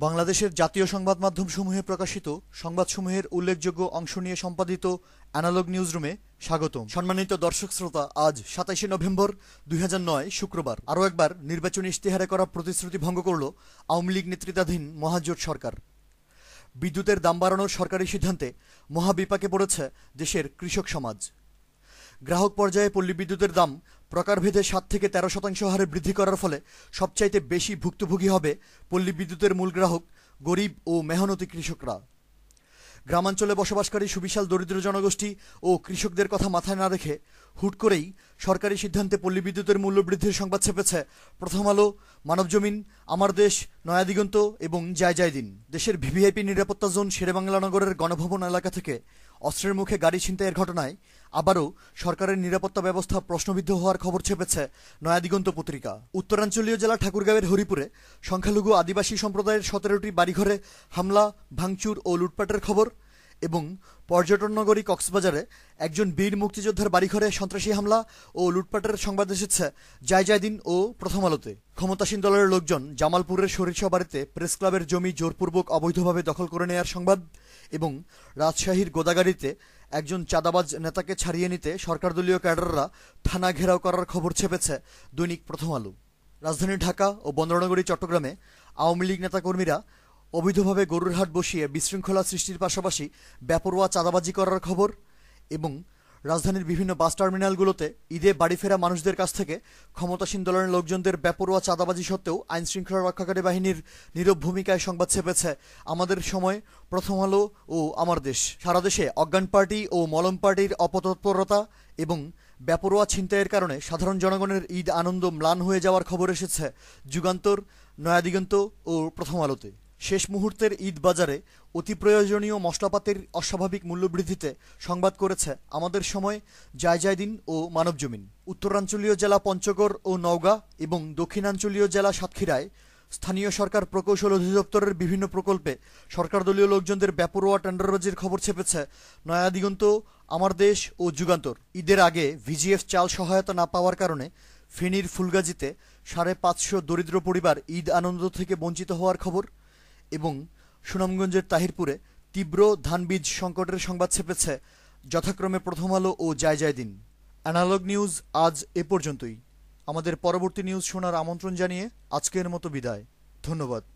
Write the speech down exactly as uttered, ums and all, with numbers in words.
বাংলাদেশের জাতীয় সংবাদ মাধ্যমসমূহে প্রকাশিত সংবাদসমূহের উল্লেখযোগ্য অংশ নিয়ে সম্পাদিত অ্যানালগ নিউজরুমে স্বাগতম। সম্মানিত দর্শক শ্রোতা, আজ সাতাইশে নভেম্বর দুই হাজার নয় শুক্রবার আরও একবার নির্বাচনী ইশতেহারে করা প্রতিশ্রুতি ভঙ্গ করল আওয়ামী লীগ নেতৃত্বাধীন মহাজোট সরকার। বিদ্যুতের দাম বাড়ানোর সরকারি সিদ্ধান্তে মহাবিপাকে পড়েছে দেশের কৃষক সমাজ। গ্রাহক পর্যায়ে পল্লী বিদ্যুতের দাম প্রকারভেদে সাত থেকে তেরো শতাংশ হারে বৃদ্ধি করার ফলে সবচাইতে বেশি ভুক্তভোগী হবে পল্লী বিদ্যুতের মূল গ্রাহক গরিব ও মেহনতি কৃষকরা। গ্রামাঞ্চলে বসবাসকারী সুবিশাল দরিদ্র জনগোষ্ঠী ও কৃষকদের কথা মাথায় না রেখে হুট করেই সরকারি সিদ্ধান্তে পল্লী বিদ্যুতের মূল্য বৃদ্ধির সংবাদ ছেপেছে প্রথম আলো, মানবজমিন, আমার দেশ, নয়াদিগন্ত এবং যায় যায় দিন। দেশের ভিভিআইপি নিরাপত্তা জোন শেরেবাংলা নগরের গণভবন এলাকা থেকে অস্ত্রের মুখে গাড়ি ছিনতাইয়ের ঘটনায় আবারও সরকারের নিরাপত্তা ব্যবস্থা প্রশ্নবিদ্ধ হওয়ার খবর ছেপেছে নয়াদিগন্ত পত্রিকা। উত্তরাঞ্চলীয় জেলা ঠাকুরগাঁওয়ের হরিপুরে সংখ্যালঘু আদিবাসী সম্প্রদায়ের সতেরোটি বাড়িঘরে হামলা, ভাঙচুর ও লুটপাটের খবর এবং পর্যটন নগরী কক্সবাজারে একজন বীর মুক্তিযোদ্ধার বাড়িঘরে সন্ত্রাসী হামলা ও লুটপাটের সংবাদ এসেছে যায় যায় দিন ও প্রথম আলোতে। ক্ষমতাসীন দলের লোকজন জামালপুরের সরিষা বাড়িতে প্রেস ক্লাবের জমি জোরপূর্বক অবৈধভাবে দখল করে নেয়ার সংবাদ এবং রাজশাহীর গোদাগাড়িতে একজন চাঁদাবাজ নেতাকে ছাড়িয়ে নিতে সরকারদলীয় ক্যাডাররা থানা ঘেরাও করার খবর ছেপেছে দৈনিক প্রথম আলো। রাজধানী ঢাকা ও বন্দরনগরী চট্টগ্রামে আওয়ামী লীগ নেতাকর্মীরা অবৈধভাবে গরুর হাট বসিয়ে বিশৃঙ্খলা সৃষ্টির পাশাপাশি বেপরোয়া চাঁদাবাজি করার খবর এবং রাজধানীর বিভিন্ন বাস টার্মিনালগুলোতে ঈদে বাড়ি ফেরা মানুষদের কাছ থেকে ক্ষমতাসীন দলের লোকজনদের বেপরোয়া চাঁদাবাজি সত্ত্বেও আইনশৃঙ্খলা রক্ষাকারী বাহিনীর নীরব ভূমিকায় সংবাদ ছেপেছে আমাদের সময়, প্রথম আলো ও আমার দেশ। সারা দেশে অজ্ঞান পার্টি ও মলম পার্টির অপতৎপরতা এবং বেপরোয়া ছিনতাইয়ের কারণে সাধারণ জনগণের ঈদ আনন্দ ম্লান হয়ে যাওয়ার খবর এসেছে যুগান্তর, নয়াদিগন্ত ও প্রথম আলোতে। শেষ মুহূর্তের ঈদ বাজারে অতি প্রয়োজনীয় মশলাপাতির অস্বাভাবিক মূল্যবৃদ্ধিতে সংবাদ করেছে আমাদের সময়, যায় যায় দিন ও মানবজমিন। উত্তরাঞ্চলীয় জেলা পঞ্চগড় ও নওগাঁ এবং দক্ষিণাঞ্চলীয় জেলা সাতক্ষীরায় স্থানীয় সরকার প্রকৌশল অধিদপ্তরের বিভিন্ন প্রকল্পে সরকারদলীয় লোকজনদের বেপরোয়া টেন্ডারবাজির খবর ছেপেছে নয়াদিগন্ত, আমার দেশ ও যুগান্তর। ঈদের আগে ভিজিএফ চাল সহায়তা না পাওয়ার কারণে ফেনীর ফুলগাজীতে সাড়ে পাঁচশো দরিদ্র পরিবার ঈদ আনন্দ থেকে বঞ্চিত হওয়ার খবর এবং সুনামগঞ্জের তাহিরপুরে তীব্র ধানবীজ সংকটের সংবাদ ছেপেছে যথাক্রমে প্রথম আলো ও যায় যায় দিন। অ্যানালগ নিউজ আজ এ পর্যন্তই। আমাদের পরবর্তী নিউজ শোনার আমন্ত্রণ জানিয়ে আজকের মতো বিদায়। ধন্যবাদ।